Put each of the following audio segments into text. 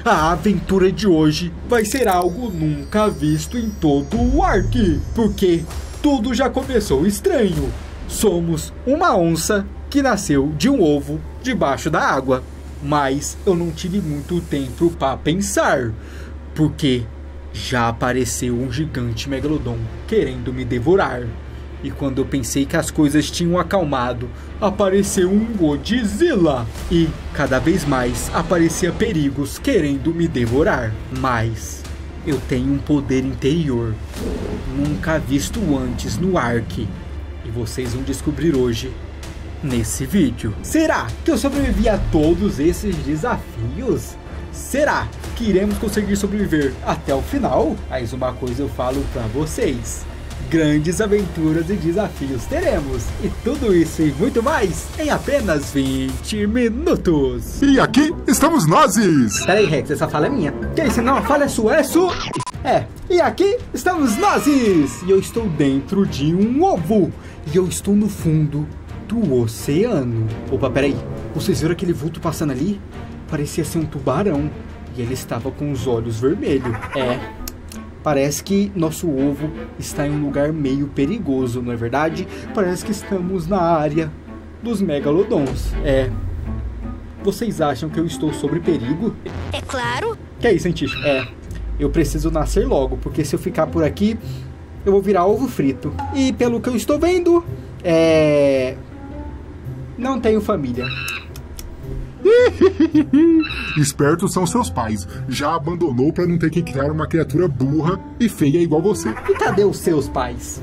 A aventura de hoje vai ser algo nunca visto em todo o Ark, porque tudo já começou estranho. Somos uma onça que nasceu de um ovo debaixo da água, mas eu não tive muito tempo para pensar, porque já apareceu um gigante megalodon querendo me devorar. E quando eu pensei que as coisas tinham acalmado, apareceu um Godzilla. E cada vez mais aparecia perigos querendo me devorar. Mas eu tenho um poder interior nunca visto antes no Ark. E vocês vão descobrir hoje nesse vídeo. Será que eu sobrevivi a todos esses desafios? Será que iremos conseguir sobreviver até o final? Mas uma coisa eu falo pra vocês: grandes aventuras e desafios teremos. E tudo isso e muito mais em apenas 20 minutos. E aqui estamos nós! Peraí, Rex, essa fala é minha. Que isso? Não, a fala é sua, é sua. E aqui estamos nós! E eu estou dentro de um ovo. E eu estou no fundo do oceano. Opa, peraí. Vocês viram aquele vulto passando ali? Parecia ser um tubarão. E ele estava com os olhos vermelhos. Parece que nosso ovo está em um lugar meio perigoso, não é verdade? Parece que estamos na área dos megalodons. Vocês acham que eu estou sob perigo? É claro. Que é isso, cientista? Eu preciso nascer logo, porque se eu ficar por aqui, eu vou virar ovo frito. E pelo que eu estou vendo, não tenho família. Espertos são seus pais. Já abandonou pra não ter que criar uma criatura burra e feia igual você. E cadê os seus pais?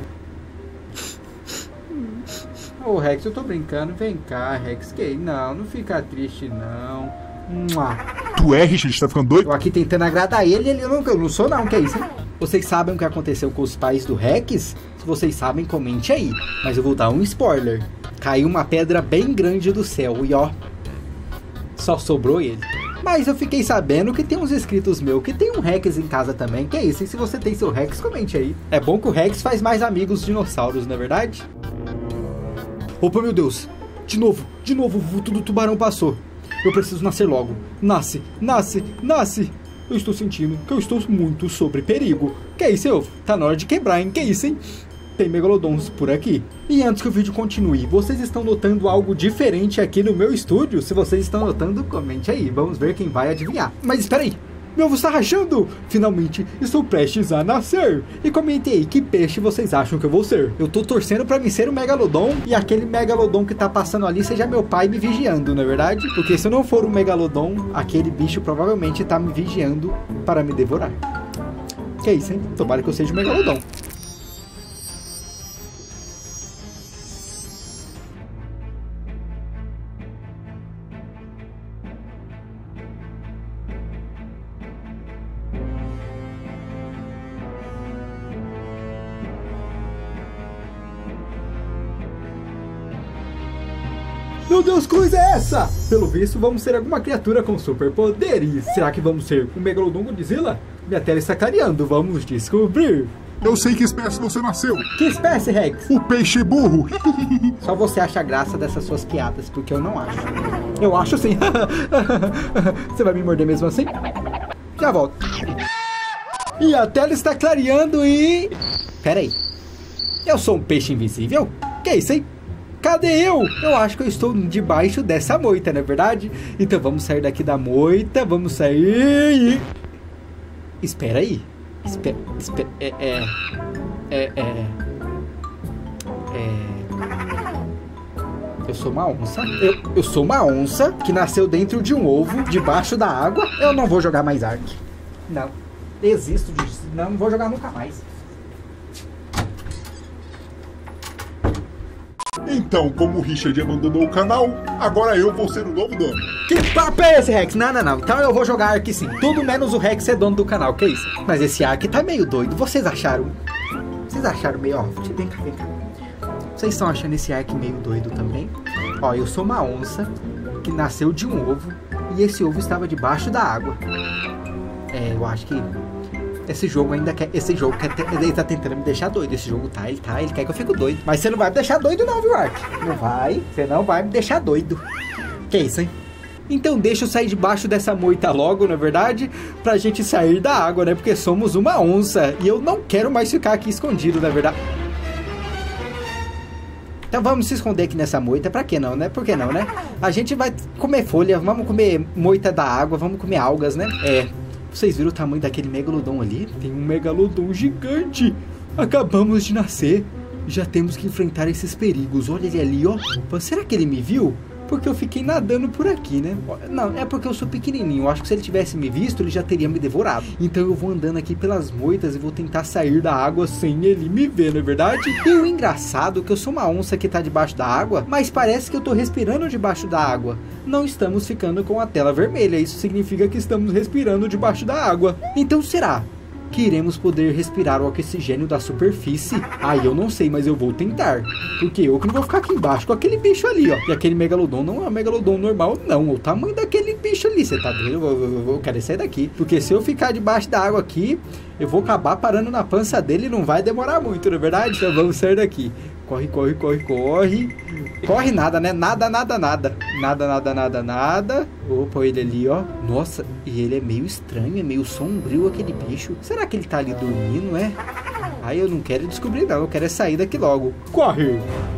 Ô Rex, eu tô brincando. Vem cá, Rex. Não fica triste não. Tu é, Richard? Tá ficando doido? Eu aqui tentando agradar ele, eu não sou não. Que é isso, hein? Vocês sabem o que aconteceu com os pais do Rex? Se vocês sabem, comente aí. Mas eu vou dar um spoiler. Caiu uma pedra bem grande do céu e ó, só sobrou ele. Mas eu fiquei sabendo que tem uns inscritos meus que tem um Rex em casa também. Que é isso? E se você tem seu Rex, comente aí. É bom que o Rex faz mais amigos dinossauros, não é verdade? Opa, meu Deus. De novo, o vulto do tubarão passou. Eu preciso nascer logo. Nasce. Eu estou sentindo que eu estou muito sob perigo. Que é isso, ovo? Tá na hora de quebrar, hein? Que é isso, hein? Tem megalodons por aqui. E antes que o vídeo continue, vocês estão notando algo diferente aqui no meu estúdio? Se vocês estão notando, comente aí. Vamos ver quem vai adivinhar. Mas espera aí. Meu ovo está rachando. Finalmente estou prestes a nascer. E comente aí que peixe vocês acham que eu vou ser. Eu tô torcendo pra me ser um megalodon. E aquele megalodon que tá passando ali seja meu pai me vigiando, não é verdade? Porque se eu não for um megalodon, aquele bicho provavelmente tá me vigiando para me devorar. Que é isso, hein? Tomara que eu seja um megalodon. Meu Deus, que coisa é essa? Pelo visto, vamos ser alguma criatura com superpoderes. Será que vamos ser um Megalodon Godzilla? Minha tela está clareando, vamos descobrir. Eu sei que espécie você nasceu. Que espécie, Rex? O peixe burro. Só você acha graça dessas suas piadas, porque eu não acho. Eu acho sim. Você vai me morder mesmo assim? Já volto. E a tela está clareando e... Pera aí. Eu sou um peixe invisível? Que é isso, hein? Cadê eu? Eu acho que eu estou debaixo dessa moita, não é verdade? Então vamos sair daqui da moita, vamos sair. Espera aí. Eu sou uma onça. Eu sou uma onça que nasceu dentro de um ovo, debaixo da água. Eu não vou jogar mais Ark. Não. Desisto disso. Não vou jogar nunca mais. Então, como o Richard abandonou o canal, agora eu vou ser o novo dono. Que papo é esse, Rex? Não. Então eu vou jogar Ark sim. Tudo menos o Rex ser dono do canal, que isso? Mas esse Ark tá meio doido. Vocês acharam meio... Ó, vem cá. Vocês estão achando esse Ark meio doido também? Ó, eu sou uma onça que nasceu de um ovo e esse ovo estava debaixo da água. Eu acho que... Esse jogo ainda quer... Ele tá tentando me deixar doido. Esse jogo ele quer que eu fique doido. Mas você não vai me deixar doido não, viu, Ark? Não vai. Você não vai me deixar doido. Que isso, hein? Então deixa eu sair debaixo dessa moita logo, na verdade, pra gente sair da água, né? Porque somos uma onça e eu não quero mais ficar aqui escondido, na verdade. Então vamos se esconder aqui nessa moita, pra que não, né? Por que não, né? A gente vai comer folha, vamos comer moita da água, vamos comer algas, né? Vocês viram o tamanho daquele megalodon ali? Tem um megalodon gigante. Acabamos de nascer. Já temos que enfrentar esses perigos. Olha ele ali, ó. Opa, será que ele me viu? Porque eu fiquei nadando por aqui, né? Não, é porque eu sou pequenininho. Eu acho que se ele tivesse me visto, ele já teria me devorado. Então eu vou andando aqui pelas moitas e vou tentar sair da água sem ele me ver, não é verdade? E o engraçado é que eu sou uma onça que tá debaixo da água, mas parece que eu tô respirando debaixo da água. Não estamos ficando com a tela vermelha. Isso significa que estamos respirando debaixo da água. Então será que iremos poder respirar o oxigênio da superfície? Eu não sei, mas eu vou tentar. Porque eu que não vou ficar aqui embaixo com aquele bicho ali, ó. E aquele megalodon não é um megalodon normal, não. O tamanho daquele bicho ali, você tá vendo? Eu quero sair daqui. Porque se eu ficar debaixo da água aqui, eu vou acabar parando na pança dele e não vai demorar muito, não é verdade? Então vamos sair daqui. Corre, corre, corre, corre. Corre nada, né? Nada, nada, nada. Nada, nada, nada, nada. Opa, ele ali, ó. Nossa, e ele é meio estranho, é meio sombrio aquele bicho. Será que ele tá ali dormindo, é? Eu não quero descobrir não, eu quero sair daqui logo. Corre!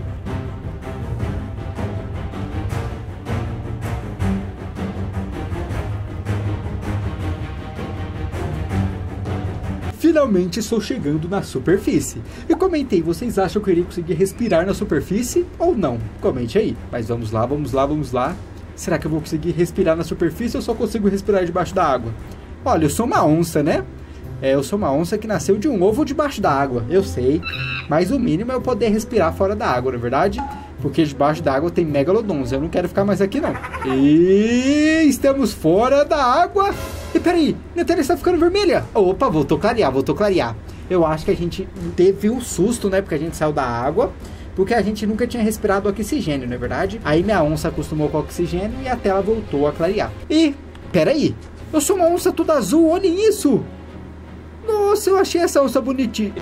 Finalmente estou chegando na superfície. E comentei, vocês acham que eu iria conseguir respirar na superfície ou não? Comente aí. Mas vamos lá, vamos lá, vamos lá. Será que eu vou conseguir respirar na superfície ou só consigo respirar debaixo da água? Olha, eu sou uma onça, né? Eu sou uma onça que nasceu de um ovo debaixo da água, eu sei. Mas o mínimo é eu poder respirar fora da água, não é verdade? Porque debaixo da água tem megalodons, eu não quero ficar mais aqui não. E estamos fora da água. E peraí, minha tela está ficando vermelha. Opa, voltou a clarear, voltou a clarear. Eu acho que a gente teve um susto, né? Porque a gente saiu da água. Porque a gente nunca tinha respirado oxigênio, não é verdade? Aí minha onça acostumou com o oxigênio e a tela voltou a clarear. E, peraí, eu sou uma onça toda azul, olhem isso. Nossa, eu achei essa onça bonitinha.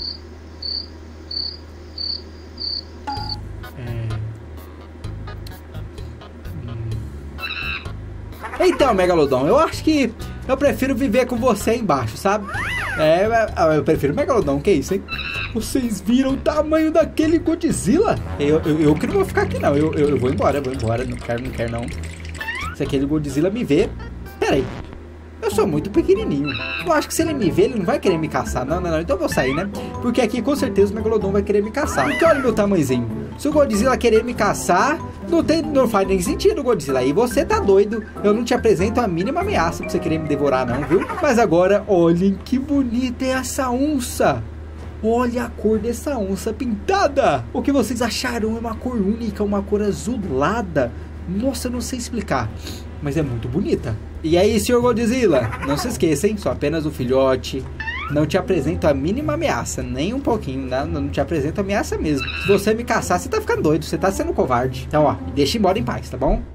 Então, Megalodon, eu acho que eu prefiro viver com você aí embaixo, sabe? Eu prefiro Megalodon, que isso, hein? Vocês viram o tamanho daquele Godzilla? Eu que não vou ficar aqui, não. Eu vou embora, Não quero, não. Se aquele Godzilla me ver... Pera aí. Eu sou muito pequenininho. Eu acho que se ele me ver, ele não vai querer me caçar. Não. Então eu vou sair, né? Porque aqui, com certeza, o Megalodon vai querer me caçar. Porque olha o meu tamanhozinho. Se o Godzilla querer me caçar, não faz nem sentido, Godzilla. Aí você tá doido. Eu não te apresento a mínima ameaça pra você querer me devorar, não, viu? Mas agora, olhem que bonita é essa onça. Olha a cor dessa onça pintada. O que vocês acharam? É uma cor única, uma cor azulada. Nossa, eu não sei explicar, mas é muito bonita. E aí, senhor Godzilla, não se esqueça, hein? Sou apenas um filhote. Não te apresento a mínima ameaça, nem um pouquinho, não te apresento ameaça mesmo. Se você me caçar, você tá ficando doido, você tá sendo covarde. Então, ó, me deixa embora em paz, tá bom?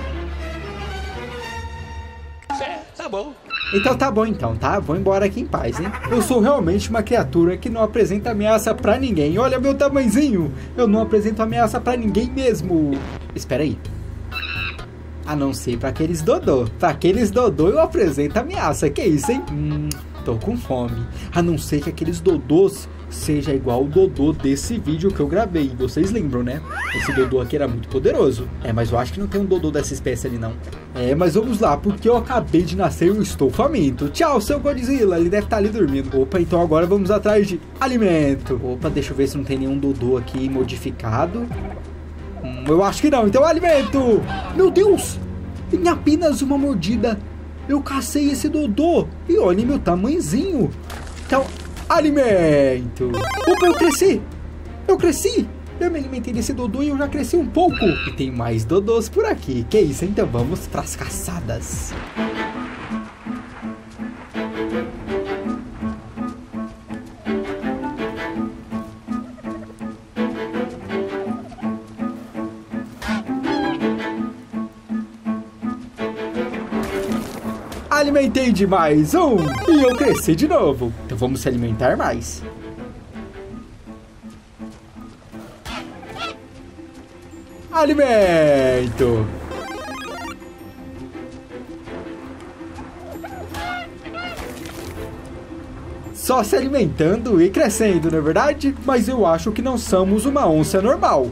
Tá bom. Então tá bom então, tá? Vou embora aqui em paz, hein? Eu sou realmente uma criatura que não apresenta ameaça pra ninguém. Olha meu tamanhozinho. Eu não apresento ameaça pra ninguém mesmo. Espera aí. A não ser pra aqueles dodô. Pra aqueles dodô eu apresento ameaça. Que isso, hein? Tô com fome. A não ser que aqueles dodôs seja igual o dodô desse vídeo que eu gravei. Vocês lembram, né? Esse dodô aqui era muito poderoso. Mas eu acho que não tem um dodô dessa espécie ali, não. Mas vamos lá, porque eu acabei de nascer e eu estou faminto. Tchau, seu Godzilla. Ele deve estar ali dormindo. Opa, então agora vamos atrás de alimento. Opa, deixa eu ver se não tem nenhum dodô aqui modificado. Eu acho que não. Então, alimento. Meu Deus. Em apenas uma mordida, eu cacei esse dodô. E olha meu tamanhozinho. Então, alimento. Opa, eu cresci. Eu me alimentei desse dodô e eu já cresci um pouco. E tem mais dodôs por aqui. Que isso? Então vamos pras caçadas. Alimentei de mais um e eu cresci de novo. Então vamos se alimentar mais. Alimento. só se alimentando e crescendo, não é verdade? Mas eu acho que não somos uma onça normal.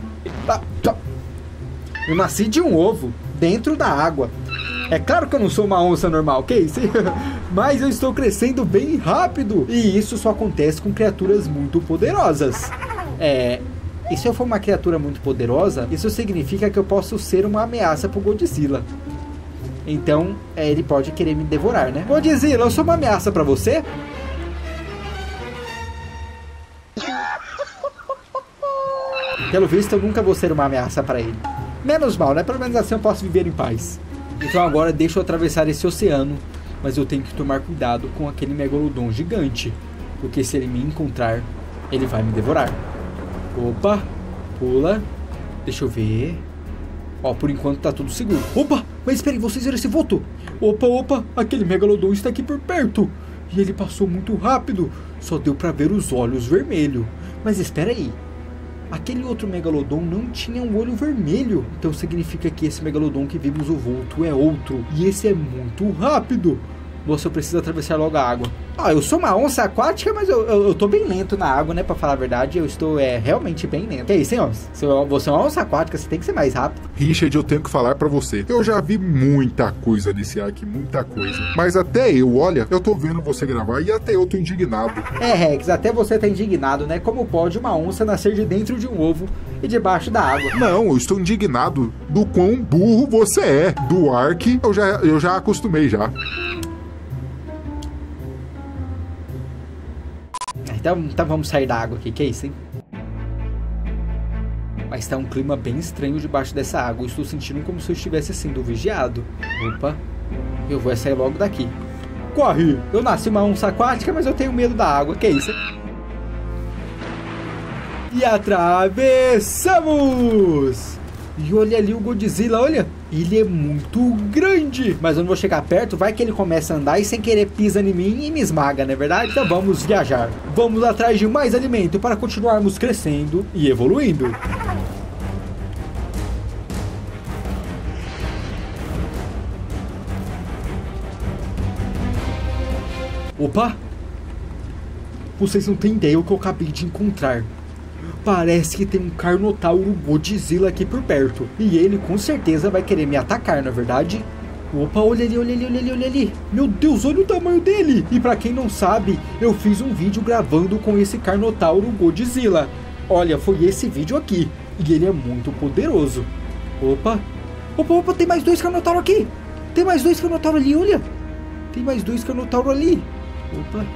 Eu nasci de um ovo, dentro da água. É claro que eu não sou uma onça normal, que isso? Mas eu estou crescendo bem rápido. E isso só acontece com criaturas muito poderosas. E se eu for uma criatura muito poderosa, isso significa que eu posso ser uma ameaça pro Godzilla. Então, ele pode querer me devorar, né? Godzilla, eu sou uma ameaça pra você? Pelo visto, eu nunca vou ser uma ameaça pra ele. Menos mal, né? Pelo menos assim eu posso viver em paz. Então agora deixa eu atravessar esse oceano. Mas eu tenho que tomar cuidado com aquele megalodon gigante. Porque se ele me encontrar, ele vai me devorar. Opa, pula. Deixa eu ver. Ó, por enquanto tá tudo seguro. Opa, mas esperem, vocês viram esse vulto? Opa, aquele megalodon está aqui por perto. E ele passou muito rápido. Só deu pra ver os olhos vermelhos. Mas espera aí. Aquele outro megalodon não tinha um olho vermelho. Então significa que esse megalodon que vimos o vulto é outro. E esse é muito rápido. Nossa, eu preciso atravessar logo a água. Eu sou uma onça aquática, mas eu tô bem lento na água, né? Pra falar a verdade, eu estou realmente bem lento. Que é isso, hein, onça? Se você é uma onça aquática, você tem que ser mais rápido. Richard, eu tenho que falar pra você. Eu já vi muita coisa nesse aqui, muita coisa. Mas até eu, olha, eu tô vendo você gravar e até eu tô indignado. Rex, até você tá indignado, né? Como pode uma onça nascer de dentro de um ovo e debaixo da água? Não, eu estou indignado do quão burro você é. Do Ark, eu já acostumei já. Então vamos sair da água aqui, que é isso, hein? Mas tá um clima bem estranho debaixo dessa água. Eu estou sentindo como se eu estivesse sendo vigiado. Opa, eu vou sair logo daqui. Corre! Eu nasci uma onça aquática, mas eu tenho medo da água, que é isso, hein? E atravessamos! E olha ali o Godzilla, olha! Ele é muito grande! Mas eu não vou chegar perto, vai que ele começa a andar e sem querer pisa em mim e me esmaga, não é verdade? Então vamos viajar. Vamos atrás de mais alimento para continuarmos crescendo e evoluindo. Opa! Vocês não têm ideia o que eu acabei de encontrar. Parece que tem um Carnotauro Godzilla aqui por perto. E ele com certeza vai querer me atacar, não é verdade? Opa, olha ali. Meu Deus, olha o tamanho dele. E pra quem não sabe, eu fiz um vídeo gravando com esse Carnotauro Godzilla. Olha, foi esse vídeo aqui. E ele é muito poderoso. Opa, tem mais dois Carnotauro aqui. Tem mais dois Carnotauro ali, olha. Tem mais dois Carnotauro ali. Opa,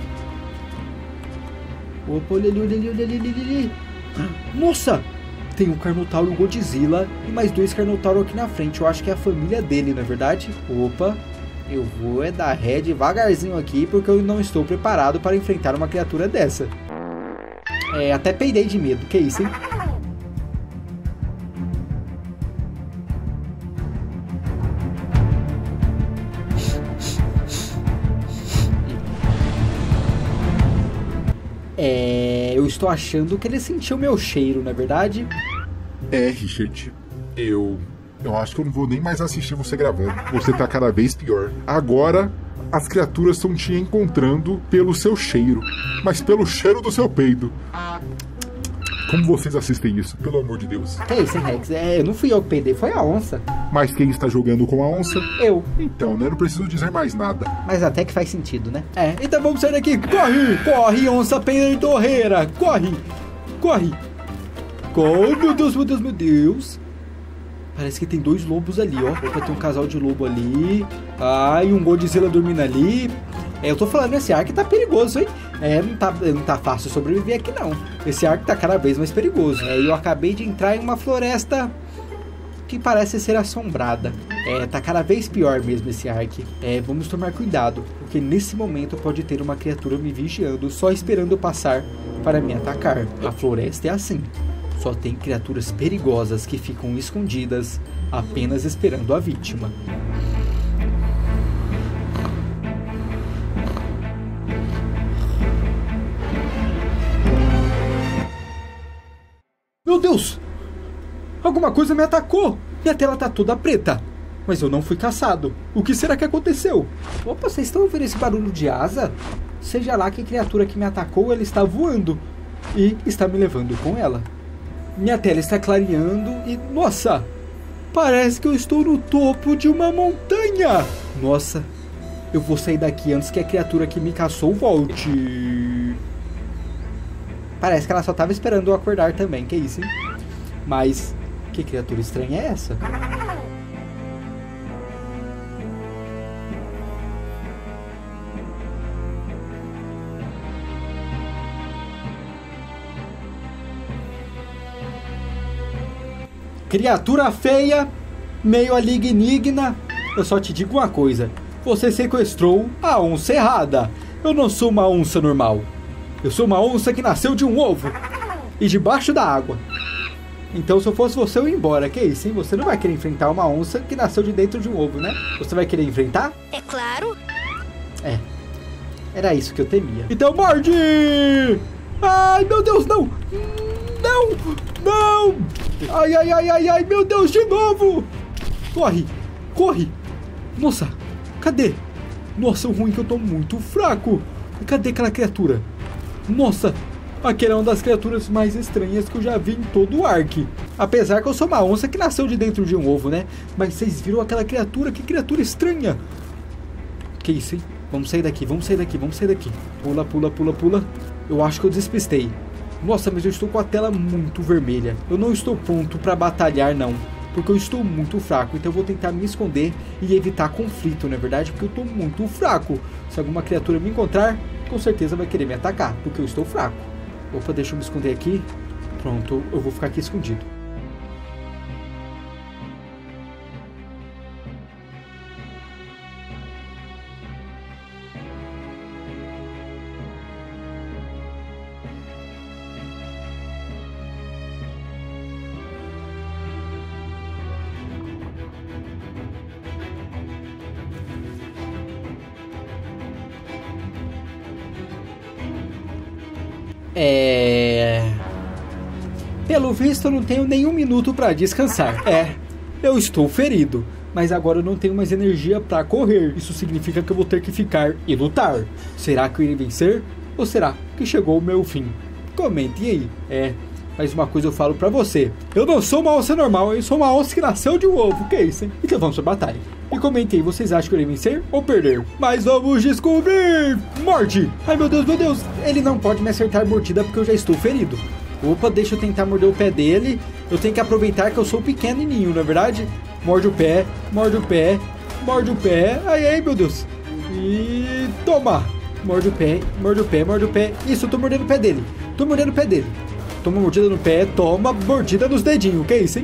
olha ali. Nossa! Tem um Carnotauro Godzilla e mais dois Carnotauro aqui na frente. Eu acho que é a família dele, não é verdade? Opa! Eu vou dar ré devagarzinho aqui porque eu não estou preparado para enfrentar uma criatura dessa. Até peidei de medo. Que isso, hein? Eu estou achando que ele sentiu meu cheiro, não é verdade? Richard, eu acho que eu não vou nem mais assistir você gravando. Você tá cada vez pior. Agora, as criaturas estão te encontrando pelo seu cheiro, mas pelo cheiro do seu peido. Como vocês assistem isso, pelo amor de Deus? Que isso, hein, Rex? Não fui eu que peidei, foi a onça. Mas quem está jogando com a onça? Eu. Então, né? Não preciso dizer mais nada. Mas até que faz sentido, né? Então vamos sair daqui. Corre, onça peidorreira. Corre. Meu Deus. Parece que tem dois lobos ali, ó. Opa, tem um casal de lobo ali. E um Godzilla dormindo ali. Eu tô falando, esse Ark tá perigoso, hein? Não tá fácil sobreviver aqui, não. Esse Ark tá cada vez mais perigoso. Eu acabei de entrar em uma floresta que parece ser assombrada. Tá cada vez pior mesmo esse Ark. Vamos tomar cuidado, porque nesse momento pode ter uma criatura me vigiando, só esperando eu passar para me atacar. A floresta é assim. Só tem criaturas perigosas que ficam escondidas, apenas esperando a vítima. Meu Deus! Alguma coisa me atacou! Minha tela tá toda preta. Mas eu não fui caçado. O que será que aconteceu? Opa, vocês estão ouvindo esse barulho de asa? seja lá que criatura que me atacou, ela está voando e está me levando com ela. Minha tela está clareando e, nossa, parece que eu estou no topo de uma montanha. Nossa, eu vou sair daqui antes que a criatura que me caçou volte. Parece que ela só estava esperando eu acordar também, que isso, hein? Mas, que criatura estranha é essa? Criatura feia, meio alignígena. Eu só te digo uma coisa. Você sequestrou a onça errada. Eu não sou uma onça normal. Eu sou uma onça que nasceu de um ovo. E debaixo da água. Então se eu fosse você, eu ia embora. Que isso, hein? Você não vai querer enfrentar uma onça que nasceu de dentro de um ovo, né? Você vai querer enfrentar? É claro. É. Era isso que eu temia. Então morde! Ai, meu Deus, não! Não! Não! Ai, ai, ai, ai, ai, meu Deus, de novo! Corre! Corre! Nossa, cadê? Nossa, o ruim é que eu tô muito fraco. Cadê aquela criatura? Nossa, aquela é uma das criaturas mais estranhas que eu já vi em todo o Ark. Apesar que eu sou uma onça que nasceu de dentro de um ovo, né? Mas vocês viram aquela criatura? Que criatura estranha! Que isso, hein? Vamos sair daqui, vamos sair daqui, vamos sair daqui. Pula, pula, pula, pula. Eu acho que eu despistei. Nossa, mas eu estou com a tela muito vermelha. Eu não estou pronto para batalhar, não. Porque eu estou muito fraco. Então eu vou tentar me esconder e evitar conflito, não é verdade? Porque eu estou muito fraco. Se alguma criatura me encontrar, com certeza vai querer me atacar. Porque eu estou fraco. Opa, deixa eu me esconder aqui. Pronto, eu vou ficar aqui escondido. Pelo visto eu não tenho nenhum minuto para descansar. Eu estou ferido, mas agora eu não tenho mais energia para correr. Isso significa que eu vou ter que ficar e lutar. Será que eu irei vencer? Ou será que chegou o meu fim? Comentem aí. Mas uma coisa eu falo pra você. Eu não sou uma onça normal, eu sou uma onça que nasceu de um ovo. Que é isso, hein? Então vamos pra batalha. E comentem aí, vocês acham que eu irei vencer ou perder? Mas vamos descobrir! Morde! Ai meu Deus, ele não pode me acertar mordida porque eu já estou ferido. Opa, deixa eu tentar morder o pé dele. Eu tenho que aproveitar que eu sou pequenininho, não é verdade? Morde o pé, morde o pé, morde o pé. Ai meu Deus. E toma! Morde o pé, morde o pé, morde o pé. Isso, eu tô mordendo o pé dele. Tô mordendo o pé dele. Toma mordida no pé, toma mordida nos dedinhos. Que é isso, hein?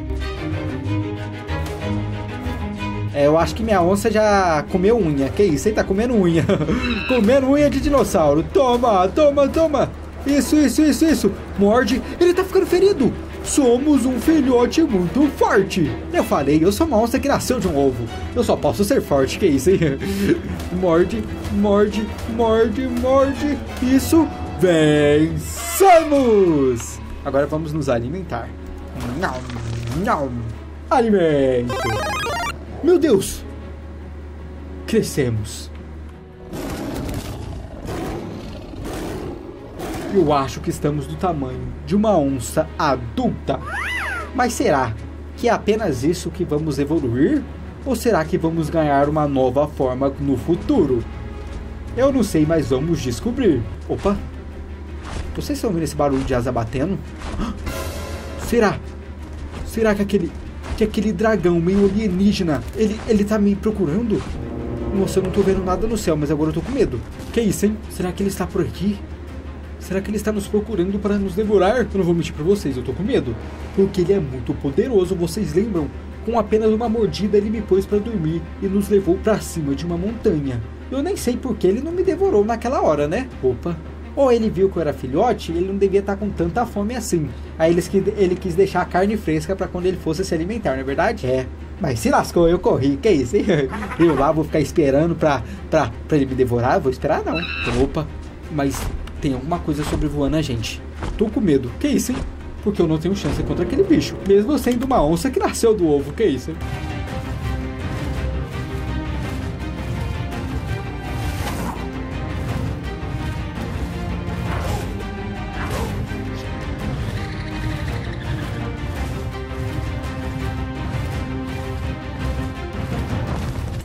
Eu acho que minha onça já comeu unha. Que isso, hein? Tá comendo unha. Comendo unha de dinossauro. Toma, toma, toma. Isso. Morde. Ele tá ficando ferido. Somos um filhote muito forte. Eu falei, eu sou uma onça que nasceu de um ovo. Eu só posso ser forte. Que isso, hein? Morde, morde, morde, morde. Isso. Vencemos! Agora vamos nos alimentar. Alimento! Meu Deus! Crescemos. Eu acho que estamos do tamanho de uma onça adulta. Mas será que é apenas isso que vamos evoluir? Ou será que vamos ganhar uma nova forma no futuro? Eu não sei, mas vamos descobrir. Opa! Vocês estão ouvindo esse barulho de asa batendo? Será? Será que aquele dragão meio alienígena, ele tá me procurando? Nossa, eu não tô vendo nada no céu, mas agora eu tô com medo. Que isso, hein? Será que ele está por aqui? Será que ele está nos procurando para nos devorar? Eu não vou mentir pra vocês, eu tô com medo. Porque ele é muito poderoso, vocês lembram? Com apenas uma mordida ele me pôs para dormir e nos levou para cima de uma montanha. Eu nem sei por que ele não me devorou naquela hora, né? Opa! Ou ele viu que eu era filhote e ele não devia estar com tanta fome assim. Aí ele quis deixar a carne fresca para quando ele fosse se alimentar, não é verdade? Mas se lascou, eu corri, que isso, hein? Eu lá vou ficar esperando pra ele me devorar? Eu vou esperar não. Opa, mas tem alguma coisa sobrevoando a gente. Tô com medo, que isso, hein? Porque eu não tenho chance contra aquele bicho. Mesmo sendo uma onça que nasceu do ovo, que isso, hein?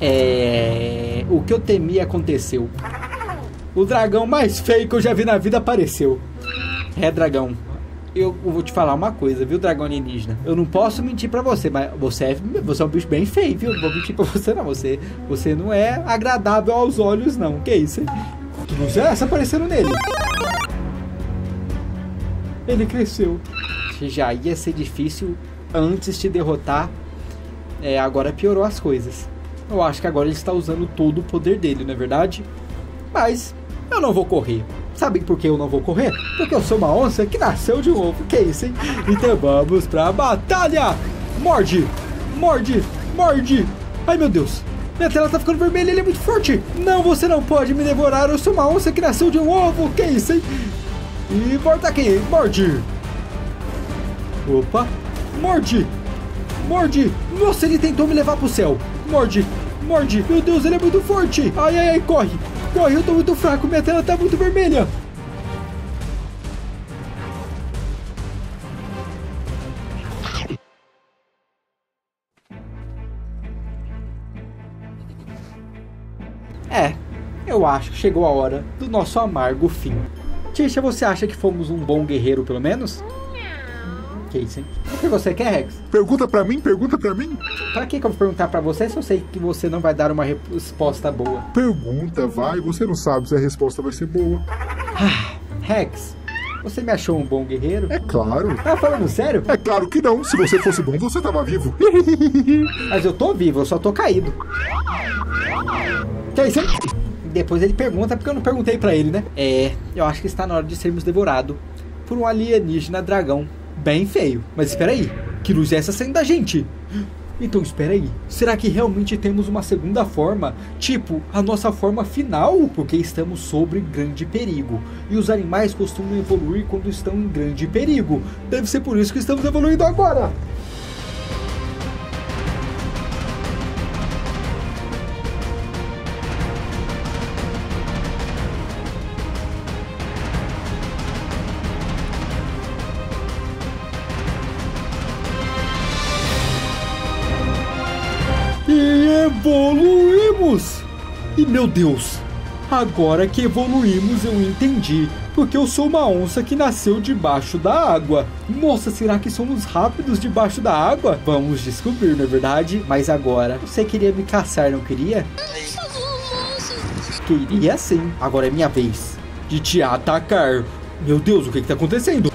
O que eu temia aconteceu. O dragão mais feio que eu já vi na vida apareceu. Dragão, eu vou te falar uma coisa, viu, dragão alienígena? Eu não posso mentir pra você, mas você é um bicho bem feio, viu? Não vou mentir pra você não, você não é agradável aos olhos não. Que isso, hein? Que luz é essa aparecendo nele? Ele cresceu. Já ia ser difícil antes de derrotar. Agora piorou as coisas. Eu acho que agora ele está usando todo o poder dele, não é verdade? Mas eu não vou correr. Sabem por que eu não vou correr? Porque eu sou uma onça que nasceu de novo. Que isso, hein? Então vamos pra batalha! Morde! Morde! Morde! Ai, meu Deus! Minha tela tá ficando vermelha, ele é muito forte! Não, você não pode me devorar! Eu sou uma onça que nasceu de um ovo! Que isso, hein? E volta aqui! Morde! Opa! Morde! Morde! Nossa, ele tentou me levar pro céu! Morde! Morde! Meu Deus, ele é muito forte! Ai, ai, ai, corre! Corre, eu tô muito fraco, minha tela tá muito vermelha! Eu acho que chegou a hora do nosso amargo fim. Tisha, você acha que fomos um bom guerreiro, pelo menos? Que isso, hein? O que você quer, Rex? Pergunta pra mim, pergunta pra mim. Pra que eu vou perguntar pra você se eu sei que você não vai dar uma resposta boa? Pergunta, vai. Você não sabe se a resposta vai ser boa. Rex, você me achou um bom guerreiro? É claro. Tá falando sério? É claro que não. Se você fosse bom, você tava vivo. Mas eu tô vivo, eu só tô caído. Que isso? Depois ele pergunta, porque eu não perguntei pra ele, né? Eu acho que está na hora de sermos devorados por um alienígena dragão bem feio. Mas espera aí, que luz é essa saindo da gente? Então espera aí, será que realmente temos uma segunda forma? Tipo, a nossa forma final? Porque estamos sob grande perigo. E os animais costumam evoluir quando estão em grande perigo. Deve ser por isso que estamos evoluindo agora. E evoluímos! E meu Deus, agora que evoluímos eu entendi, porque eu sou uma onça que nasceu debaixo da água. Nossa, será que somos rápidos debaixo da água? Vamos descobrir, não é verdade? Mas agora, você queria me caçar, não queria? Queria sim. Agora é minha vez de te atacar. Meu Deus, o que está acontecendo?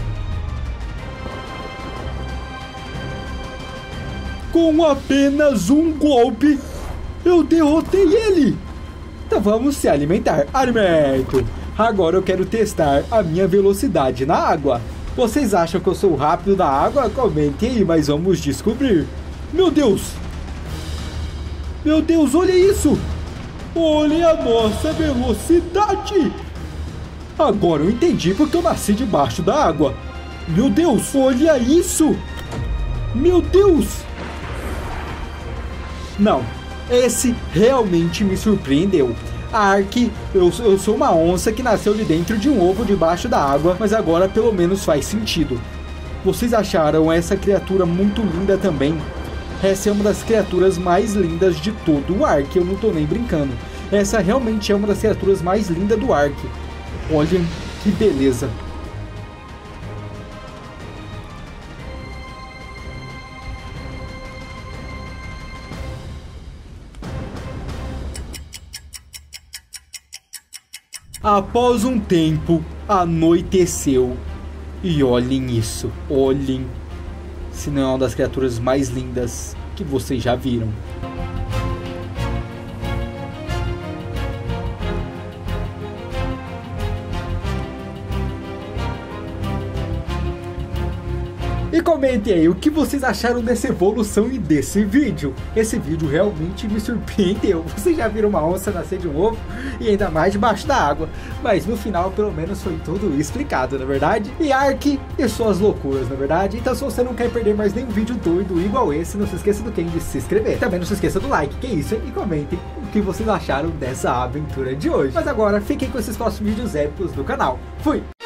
Com apenas um golpe, eu derrotei ele. Então vamos se alimentar. Alimento. Agora eu quero testar a minha velocidade na água. Vocês acham que eu sou rápido na água? Comentem aí, mas vamos descobrir. Meu Deus. Meu Deus, olha isso. Olha a nossa velocidade. Agora eu entendi porque eu nasci debaixo da água. Meu Deus, olha isso. Meu Deus. Não, esse realmente me surpreendeu. Ark, eu sou uma onça que nasceu de dentro de um ovo debaixo da água, mas agora pelo menos faz sentido. Vocês acharam essa criatura muito linda também? Essa é uma das criaturas mais lindas de todo o Ark, eu não tô nem brincando. Essa realmente é uma das criaturas mais lindas do Ark. Olhem que beleza. Após um tempo, anoiteceu. E olhem isso, olhem. Se não é uma das criaturas mais lindas que vocês já viram. E comentem aí o que vocês acharam dessa evolução e desse vídeo. Esse vídeo realmente me surpreendeu. Vocês já viram uma onça nascer de um ovo e ainda mais debaixo da água. Mas no final pelo menos foi tudo explicado, na verdade. E Ark e suas loucuras, na verdade. Então se você não quer perder mais nenhum vídeo doido igual esse, não se esqueça do de se inscrever. Também não se esqueça do like, que é isso, e comentem o que vocês acharam dessa aventura de hoje. Mas agora fiquem com esses próximos vídeos épicos do canal. Fui!